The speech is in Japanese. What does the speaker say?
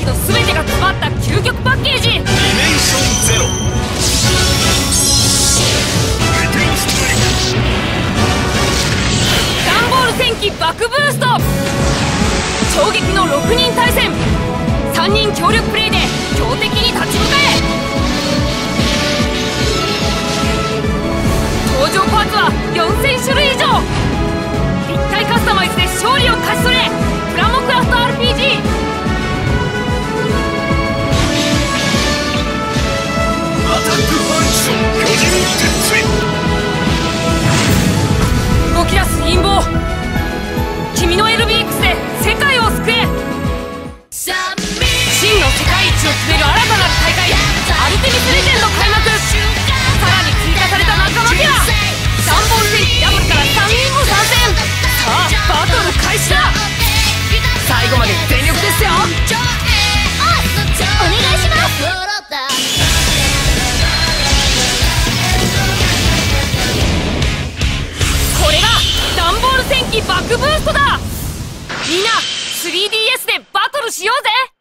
機の全てが詰まった究極パッケージ。 ディメンションゼロ。 ダンボール戦機バクブースト。衝撃の6人対戦。3人協力プレイで強敵に立ち向かえ。登場パーツは4000種類以上。立体カスタマイズで勝利を勝ち取れ。プラモクラフト RPG。 アタックファンクション巨人鉄槌。 動き出す陰謀。君の LBX で世界を救え。真の世界一を決める新たなる大会、アルテミスレジェンド開幕。さらに追加された仲間キャラ、ダンボール戦機ダブルから3人も参戦。さあバトル開始だ。最後まで全力ですよ。お願いします。これがダンボール戦機バックブーストだ。みんな 3DS でバトルしようぜ。